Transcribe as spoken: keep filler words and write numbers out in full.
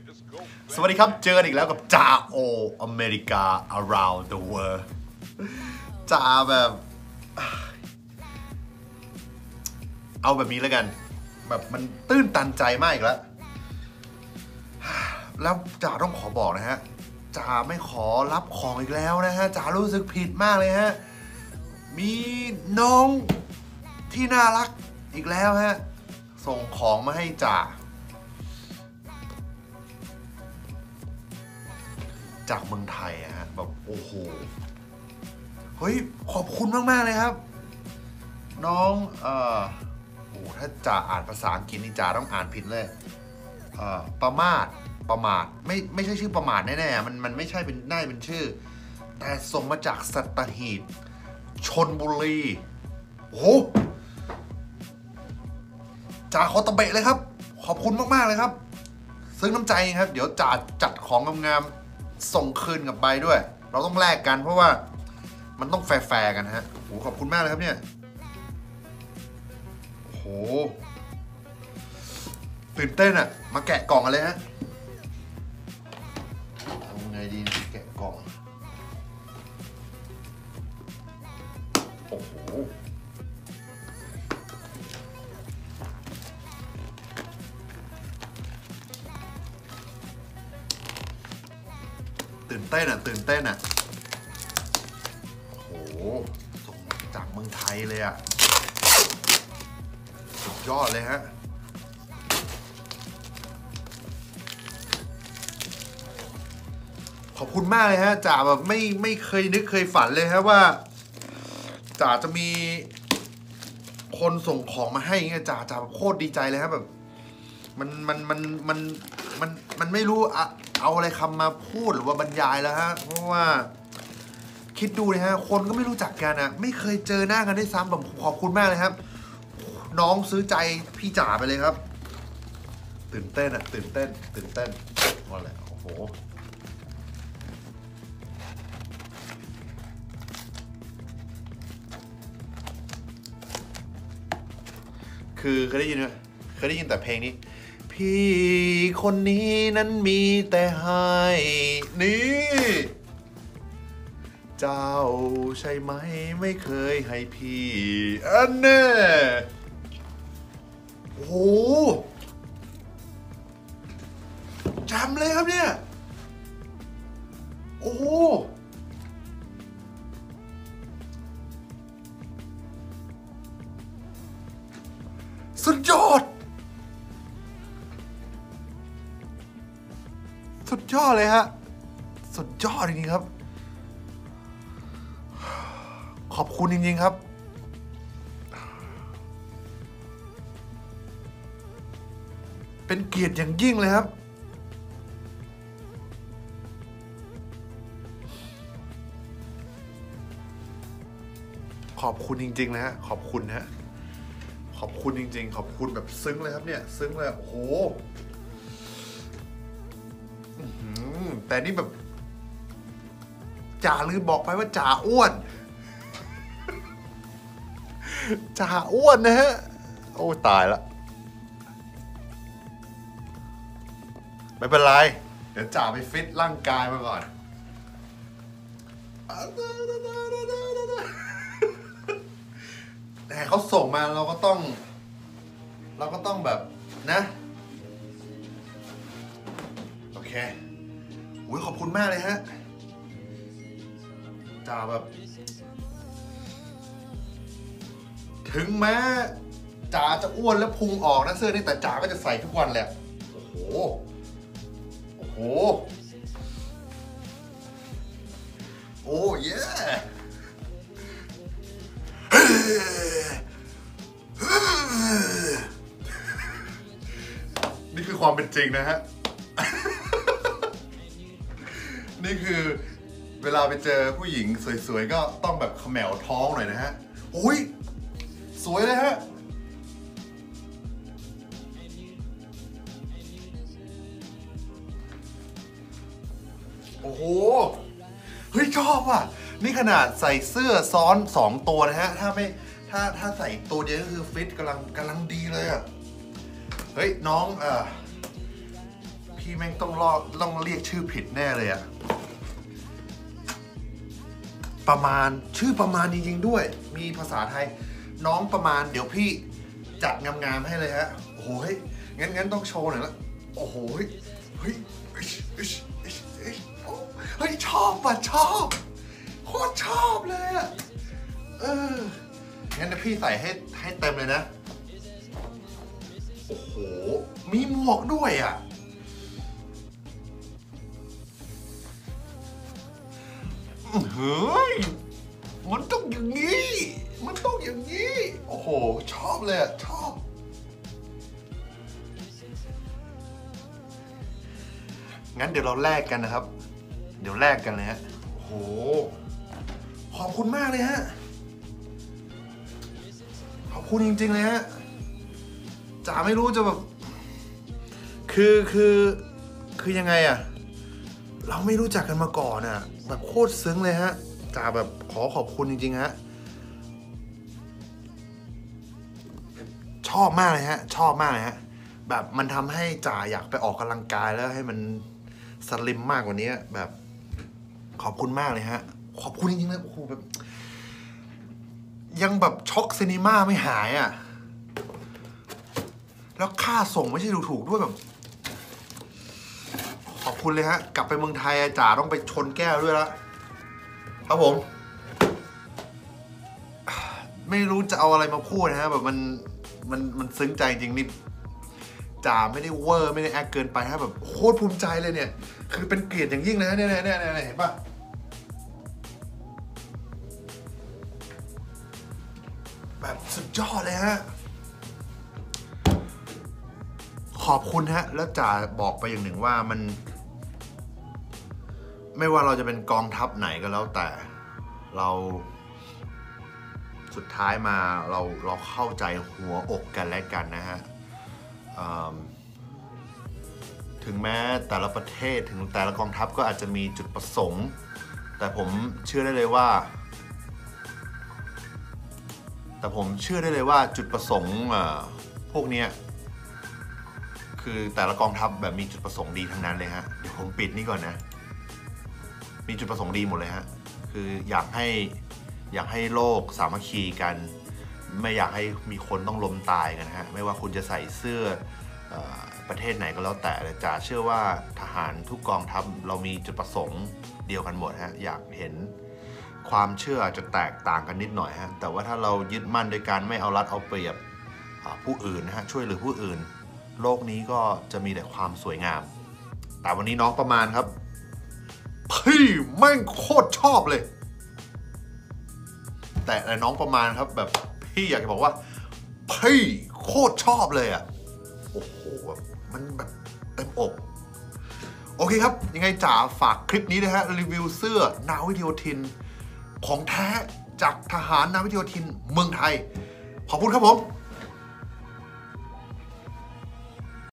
สวัสดีครับเจอกันอีกแล้วกับจ่าโออเมริกา around the world จ่าแบบเอาแบบนี้แล้วกันแบบมันตื้นตันใจมากอีกแล้วแล้วจ่าต้องขอบอกนะฮะจ่าไม่ขอรับของอีกแล้วนะฮะจ่ารู้สึกผิดมากเลยฮะมีน้องที่น่ารักอีกแล้วฮะส่งของมาให้จ่าจากเมืองไทยอะฮะแบบโอ้โหเฮ้ยขอบคุณมากๆเลยครับน้องเอ่อโอ้ถ้าจ่าอ่านภาษาอังกฤษนี่จ่าต้องอ่านผิดเลยเอ่อประมาทประมาทไม่ไม่ใช่ชื่อประมาทแน่ๆมันมันไม่ใช่เป็นได้เป็นชื่อแต่ส่งมาจากสัตหีบชลบุรีโอ้จ่าขอตะเบะเลยครับขอบคุณมากๆเลยครับซึ้งน้ำใจครับเดี๋ยวจ่าจัดของงามๆส่งคืนกลับไปด้วยเราต้องแลกกันเพราะว่ามันต้องแฟร์ๆกันฮะโอ้ขอบคุณมากเลยครับเนี่ยโอ้โหตื่นเต้นอะมาแกะกล่องกันเลยฮะทำไงดีแกะกล่องโอ้โหตื่นเต้นอ่ะตื่นเต้นอ่ะโอ้โหส่งจากเมืองไทยเลยอ่ะสุดยอดเลยฮะขอบคุณมากเลยฮะจ่าแบบไม่ไม่เคยนึกเคยฝันเลยฮะว่าจ่าจะมีคนส่งของมาให้เงี้ยจ่าจ่าแบบโคตรดีใจเลยครับแบบมันมันมันมันมันมันไม่รู้อะเอาอะไรคำมาพูดหรือว่าบรรยายแล้วฮะเพราะว่าคิดดูเลยฮะคนก็ไม่รู้จักกันอะไม่เคยเจอหน้ากันได้ซ้ำแบบขอบคุณมากเลยครับน้องซื้อใจพี่จ๋าไปเลยครับตื่นเต้นอะตื่นเต้นตื่นเต้นว่าอะไรโอ้โหคือเคยได้ยินไหมเคยได้ยินแต่เพลงนี้พี่คนนี้นั้นมีแต่ให้นี่เจ้าใช่ไหมไม่เคยให้พี่อันแน่โอ้โหจำเลยครับเนี่ยโอ้โหสุดยอดสุดยอดเลยฮะสุดยอดจริงๆครับขอบคุณจริงๆครับเป็นเกียรติอย่างยิ่งเลยครับขอบคุณจริงๆนะฮะขอบคุณนะฮะขอบคุณจริงๆขอบคุณแบบซึ้งเลยครับเนี่ยซึ้งเลยโอ้โหแต่นี่แบบจ่าลืมบอกไปว่าจ่าอ้วนจ่าอ้วนนะฮะโอ้ตายละไม่เป็นไรเดี๋ยวจ่าไปฟิตร่างกายมาก่อนแต่เขาส่งมาเราก็ต้องเราก็ต้องแบบนะโอเคอุ้ยขอบคุณมากเลยฮะจ่าแบบถึงแม้จ่าจะอ้วนและพุงออกนะเสื้อนี่แต่จ่าก็จะใส่ทุกวันแหละโอ้โหโอ้โหโอ้เย่นี่คือความเป็นจริงนะฮะนี่คือเวลาไปเจอผู้หญิงสวยๆก็ต้องแบบเขมวท้องหน่อยนะฮะอุ้ยสวยเลยฮะโอ้โหเฮ้ยชอบอ่ะนี่ขนาดใส่เสื้อซ้อนสองตัวนะฮะถ้าไม่ถ้าถ้าใส่ตัวเดียวก็คือฟิตกำลังกำลังดีเลยอ่ะเฮ้ยน้องเอ่อพพี่แม่งต้องรอต้องเรียกชื่อผิดแน่เลยอะประมาณชื่อประมาณจริงๆด้วยมีภาษาไทยน้องประมาณเดี๋ยวพี่จัดงามๆให้เลยฮะโอ้โหเฮ้ยงั้นงั้นต้องโชว์หน่อยละโอ้โหเฮ้ยเฮ้ยเฮ้ยเฮ้ยชอบป่ะชอบโคตรชอบเลยอะเอองั้นนะพี่ใส่ให้ให้เต็มเลยนะโอ้โหมีหมวกด้วยอ่ะเฮ้ยมันต้องอย่างนี้มันต้องอย่างนี้โอ้โหชอบเลยอ่ะชอบงั้นเดี๋ยวเราแลกกันนะครับเดี๋ยวแลกกันเลยฮะโอ้โหขอบคุณมากเลยฮะขอบคุณจริงๆเลยฮะจ๋าไม่รู้จะแบบคือคือคือยังไงอะเราไม่รู้จักกันมาก่อนอะแบบโคตรซึ้งเลยฮะจ๋าแบบขอขอบคุณจริงๆฮะชอบมากเลยฮะชอบมากเลยฮะแบบมันทำให้จ๋าอยากไปออกกำลังกายแล้วให้มันสลิมมากกว่านี้แบบขอบคุณมากเลยฮะขอบคุณจริงๆเลยโอ้โหแบบยังแบบช็อกซินีม่าไม่หายอ่ะแล้วค่าส่งไม่ใช่ถูกๆด้วยแบบขอบคุณเลยฮะกลับไปเมืองไทยจ๋าต้องไปชนแก้วด้วยแล้วครับผมไม่รู้จะเอาอะไรมาพูดนะฮะแบบมันมันมันซึ้งใจจริงนี่จ๋าไม่ได้เวอร์ไม่ได้แอคเกินไปฮะแบบโคตรภูมิใจเลยเนี่ยคือเป็นเกียรติอย่างยิ่งเลยนะเนี่ยเนี่ยเนี่ยเห็นปะแบบสุดยอดเลยฮะขอบคุณฮะแล้วจ๋าบอกไปอย่างหนึ่งว่ามันไม่ว่าเราจะเป็นกองทัพไหนก็แล้วแต่เราสุดท้ายมาเราเราเข้าใจหัวอกกันและกันนะฮะถึงแม้แต่ละประเทศถึงแต่ละกองทัพก็อาจจะมีจุดประสงค์แต่ผมเชื่อได้เลยว่าแต่ผมเชื่อได้เลยว่าจุดประสงค์พวกนี้คือแต่ละกองทัพแบบมีจุดประสงค์ดีทั้งนั้นเลยฮะเดี๋ยวผมปิดนี่ก่อนนะมีจุดประสงค์ดีหมดเลยฮะคืออยากให้อยากให้โลกสามัคคีกันไม่อยากให้มีคนต้องล้มตายกันฮะไม่ว่าคุณจะใส่เสื้อประเทศไหนก็แล้วแต่จ๋าเชื่อว่าทหารทุกกองทัพเรามีจุดประสงค์เดียวกันหมดฮะอยากเห็นความเชื่ออาจจะแตกต่างกันนิดหน่อยฮะแต่ว่าถ้าเรายึดมั่นโดยการไม่เอารัดเอาเปรียบผู้อื่นนะฮะช่วยเหลือผู้อื่นโลกนี้ก็จะมีแต่ความสวยงามแต่วันนี้น้องประมาณครับพี่แม่งโคตรชอบเลยแต่น้องประมาณครับแบบพี่อยากจะบอกว่าพี่โคตรชอบเลยอ่ะโอ้โหมันแบบเต็มอกโอเคครับยังไงจ๋าฝากคลิปนี้นะฮะรีวิวเสื้อนาวิกโยธินของแท้จากทหารนาวิกโยธินเมืองไทยขอบคุณครับผม